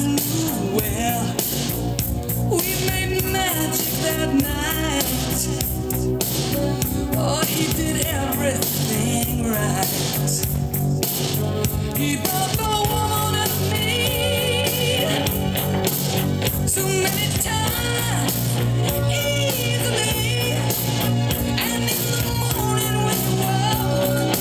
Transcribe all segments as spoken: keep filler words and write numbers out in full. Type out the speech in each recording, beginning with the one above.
knew well. We made magic that night. Oh, he did everything right. He brought the woman to me so many times, easily. And in the morning when you woke,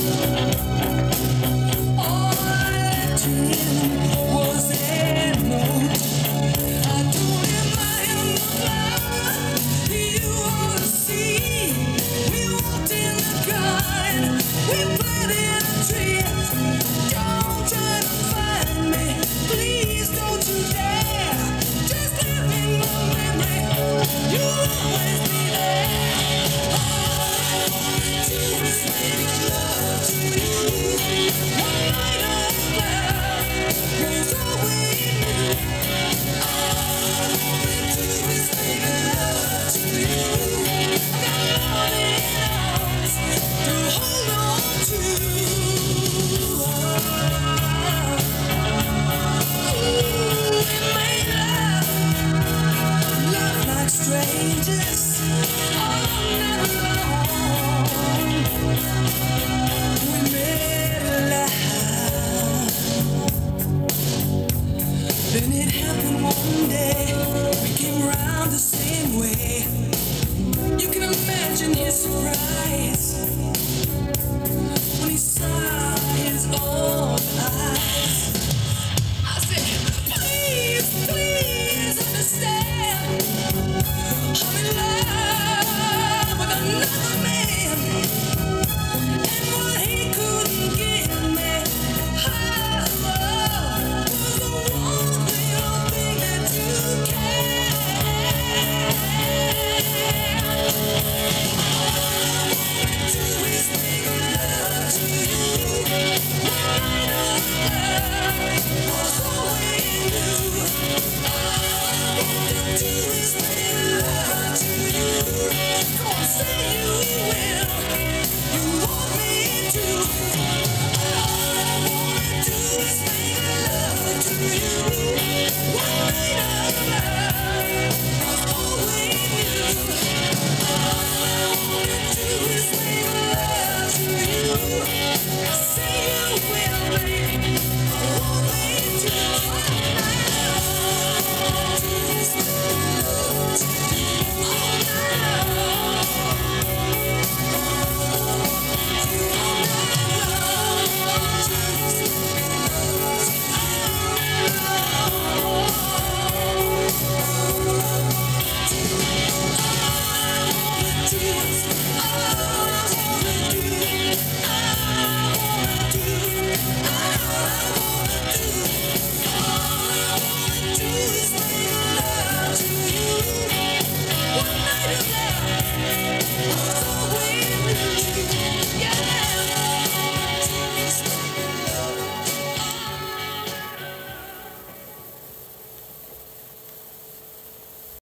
all I left him was a note. I told him I am the flower you ought to see. We walked in the garden, we planted a tree. Don't try to find me, please don't you dare. Just live in my memory, you'll always be there. All I wanted to was make love to you. One night of love was all we knew. All I wanted to was make love to you. Got lonely arms to hold on to. Ooh, we made love, love like strangers all night long. We made love. Then it happened one day, we came round the same way. You can imagine his surprise when he saw his own